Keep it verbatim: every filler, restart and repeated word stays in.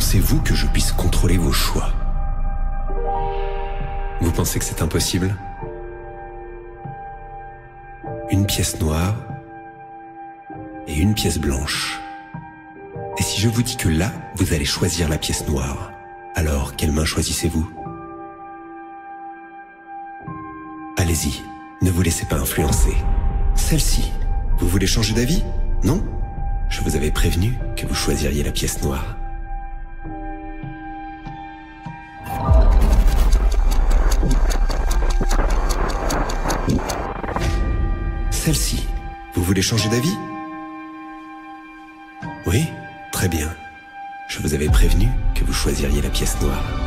pensez-vous que je puisse contrôler vos choix? Vous pensez que c'est impossible? Une pièce noire et une pièce blanche. Et si je vous dis que là, vous allez choisir la pièce noire, alors quelle main choisissez-vous? Allez-y, ne vous laissez pas influencer. Celle-ci, vous voulez changer d'avis? Non? Je vous avais prévenu que vous choisiriez la pièce noire. Celle-ci, vous voulez changer d'avis? Oui? Très bien. Je vous avais prévenu que vous choisiriez la pièce noire.